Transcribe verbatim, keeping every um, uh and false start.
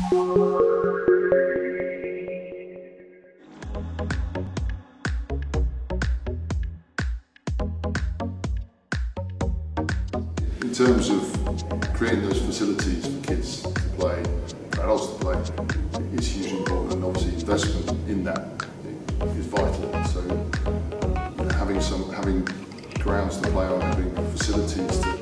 In terms of creating those facilities for kids to play, and adults to play, is hugely important, and obviously investment in that is vital. So you know, having some, having grounds to play on, having facilities to